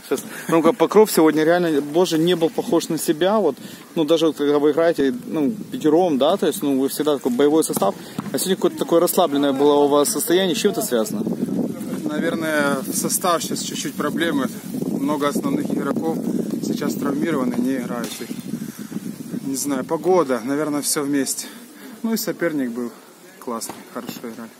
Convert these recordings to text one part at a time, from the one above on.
Сейчас, ну, Покров сегодня реально, боже, не был похож на себя, вот, ну, даже вот, когда вы играете, ну, пятером, да, то есть, ну, вы всегда такой боевой состав, а сегодня какое-то такое расслабленное было у вас состояние, с чем это связано? Наверное, в состав сейчас чуть-чуть проблемы, много основных игроков сейчас травмированы, не играющих, не знаю, погода, наверное, все вместе, ну, и соперник был классный, хорошо играли.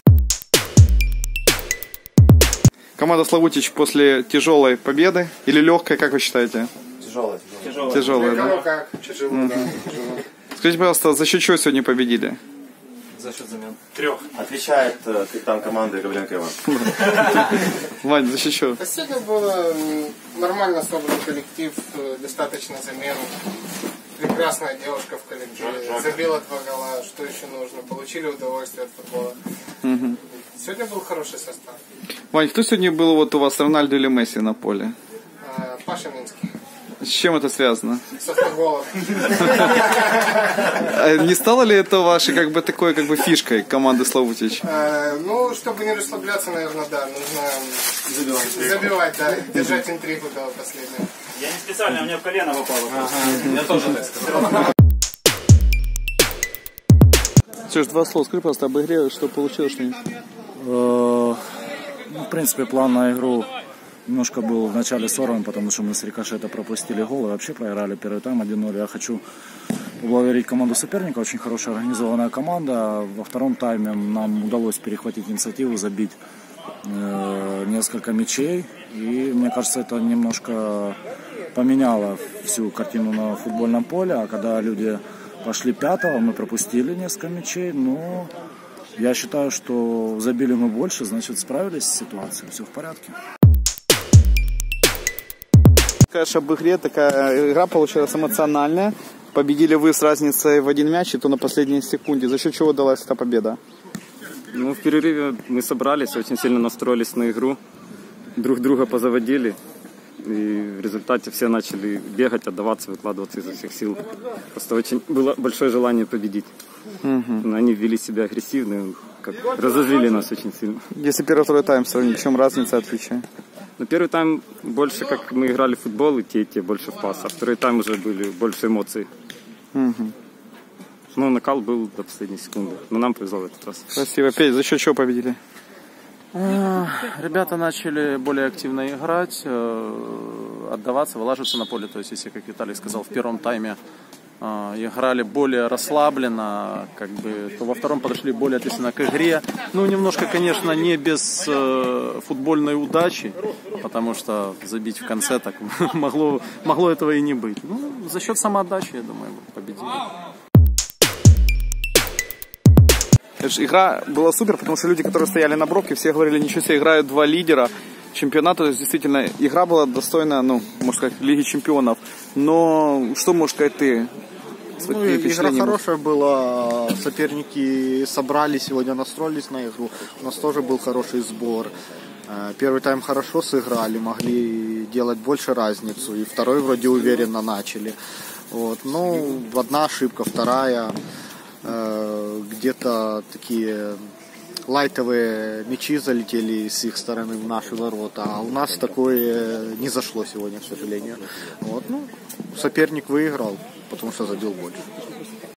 Команда Славутич после тяжелой победы или легкой, как вы считаете? Тяжелая, да? Тяжело, да. Скажите, пожалуйста, за счет чего сегодня победили? За счет замен. 3. Отвечает капитан команды Гавленко Иван. Вань, за счет чего? Сегодня был нормально собран коллектив, достаточно замен. Прекрасная девушка в коллективе, забила 2 гола, что еще нужно, получили удовольствие от футбола. Сегодня был хороший состав. Вань, кто сегодня был вот у вас, Рональдо или Месси на поле? Паша Минский. С чем это связано? С автоголом. Не стало ли это вашей как бы такой как бы фишкой команды Славутич? Ну, чтобы не расслабляться, наверное, да, нужно забивать, да, держать интригу до последнего. Я не специально, у меня в колено попало. Я тоже так сказал. Сереж, 2 слова, скажи, пожалуйста, об игре, что получилось, что нет? В принципе, план на игру немножко был в начале сорван, потому что мы с рикошета пропустили гол и вообще проиграли первый тайм 1-0. Я хочу поблагодарить команду соперника, очень хорошая организованная команда. Во втором тайме нам удалось перехватить инициативу, забить несколько мячей. И мне кажется, это немножко поменяло всю картину на футбольном поле. А когда люди пошли 5-го, мы пропустили несколько мячей, но я считаю, что забили мы больше, значит справились с ситуацией, все в порядке. Скажешь об игре, такая игра получилась эмоциональная. Победили вы с разницей в 1 мяч, и то на последней секунде. За счет чего далась эта победа? Ну, в перерыве мы собрались, очень сильно настроились на игру, друг друга позаводили. И в результате все начали бегать, отдаваться, выкладываться изо всех сил. Просто очень было большое желание победить. Но они вели себя агрессивно, как разозлили нас очень сильно. Если первый-второй тайм сравнить, в чем разница, отличие? Но первый тайм больше, как мы играли в футбол, и те больше в пас. А второй тайм уже были больше эмоций. Но накал был до последней секунды. Но нам повезло в этот раз. Спасибо. Петь, за счет чего победили? Ребята начали более активно играть, отдаваться, вылаживаться на поле. То есть, если, как Виталий сказал, в первом тайме играли более расслабленно, как бы, то во втором подошли более ответственно к игре. Ну, немножко, конечно, не без футбольной удачи, потому что забить в конце так могло этого и не быть. Ну, за счет самоотдачи, я думаю, победили. Игра была супер, потому что люди, которые стояли на бровке, все говорили, ничего себе, играют 2 лидера чемпионата. То есть, действительно, игра была достойна, ну, можно сказать, Лиги чемпионов. Но что можешь сказать ты? Ну, игра хорошая была, соперники собрали сегодня, настроились на игру. У нас тоже был хороший сбор. Первый тайм хорошо сыграли, могли делать больше разницу. И второй вроде уверенно начали. Вот. Ну, одна ошибка, вторая. Где-то такие лайтовые мячи залетели с их стороны в наши ворота, а у нас такое не зашло сегодня, к сожалению. Вот, ну, соперник выиграл, потому что забил больше.